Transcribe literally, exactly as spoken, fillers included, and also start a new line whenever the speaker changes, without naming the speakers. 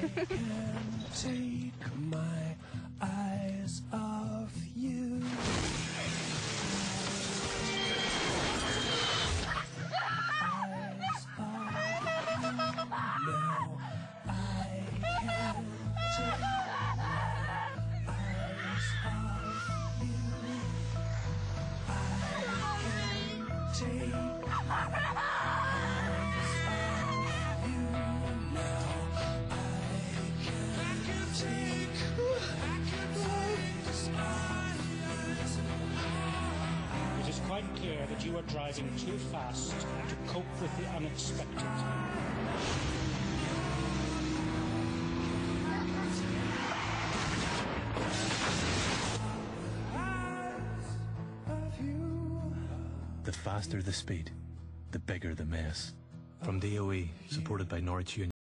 can't take my eyes off you. Eyes off you. Now I can't take my eyes off you. I can't take my eyes off you. Now I can't take
It is quite clear that you are driving too fast to cope with the unexpected.
The faster the speed, the bigger the mess. From D O E, supported by Norwich Union.